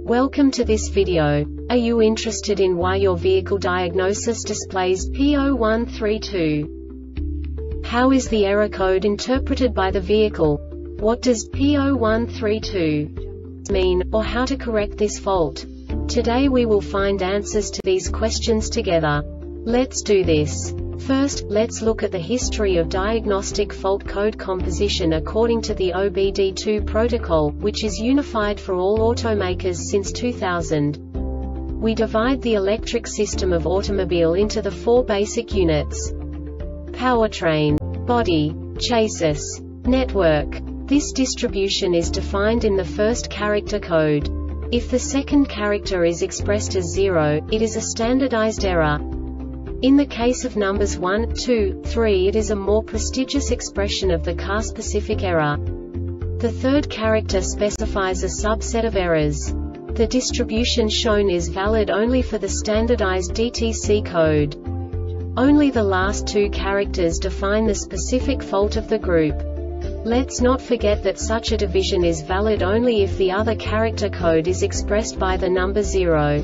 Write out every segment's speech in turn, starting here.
Welcome to this video. Are you interested in why your vehicle diagnosis displays P0132? How is the error code interpreted by the vehicle? What does P0132 mean, or how to correct this fault? Today we will find answers to these questions together. Let's do this. First, let's look at the history of diagnostic fault code composition according to the OBD2 protocol, which is unified for all automakers since 2000. We divide the electric system of automobile into the four basic units: powertrain, body, chassis, network. This distribution is defined in the first character code. If the second character is expressed as 0, it is a standardized error. In the case of numbers 1, 2, 3, it is a more prestigious expression of the car-specific error. The third character specifies a subset of errors. The distribution shown is valid only for the standardized DTC code. Only the last two characters define the specific fault of the group. Let's not forget that such a division is valid only if the other character code is expressed by the number 0.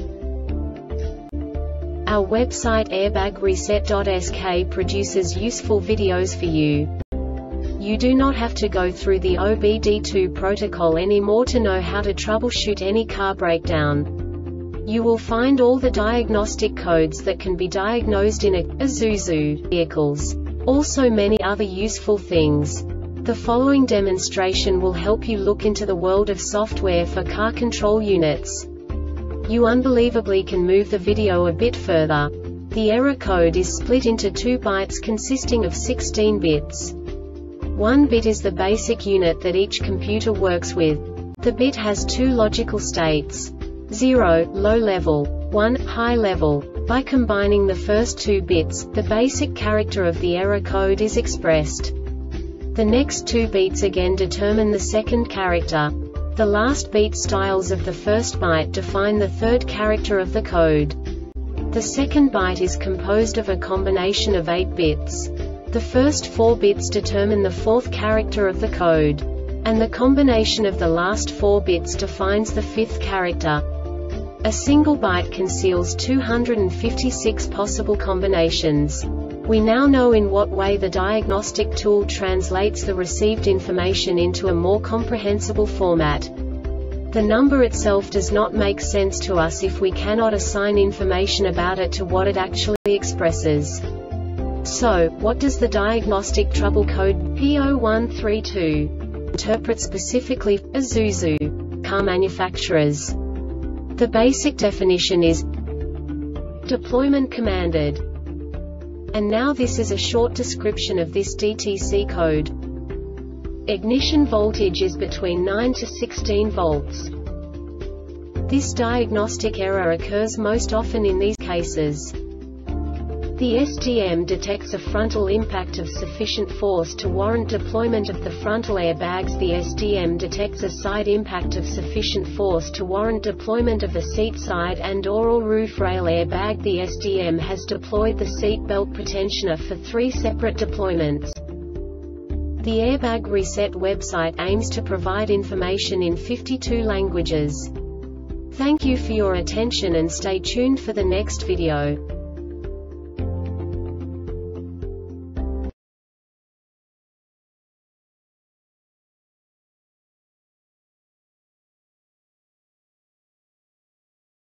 Our website airbagreset.sk produces useful videos for you. You do not have to go through the OBD2 protocol anymore to know how to troubleshoot any car breakdown. You will find all the diagnostic codes that can be diagnosed in Isuzu vehicles. Also many other useful things. The following demonstration will help you look into the world of software for car control units. You unbelievably can move the video a bit further. The error code is split into 2 bytes consisting of 16 bits. 1 bit is the basic unit that each computer works with. The bit has 2 logical states: 0, low level, 1, high level. By combining the first 2 bits, the basic character of the error code is expressed. The next 2 beats again determine the second character. The last beat styles of the first byte define the third character of the code. The second byte is composed of a combination of 8 bits. The first 4 bits determine the fourth character of the code. And the combination of the last 4 bits defines the fifth character. A single byte conceals 256 possible combinations. We now know in what way the diagnostic tool translates the received information into a more comprehensible format. The number itself does not make sense to us if we cannot assign information about it to what it actually expresses. So, what does the diagnostic trouble code P0132 interpret specifically for Isuzu car manufacturers? The basic definition is deployment commanded. And now this is a short description of this DTC code. Ignition voltage is between 9 to 16 volts. This diagnostic error occurs most often in these cases. The SDM detects a frontal impact of sufficient force to warrant deployment of the frontal airbags. The SDM detects a side impact of sufficient force to warrant deployment of a seat side and/or roof rail airbag. The SDM has deployed the seat belt pretensioner for 3 separate deployments. The Airbag Reset website aims to provide information in 52 languages. Thank you for your attention and stay tuned for the next video.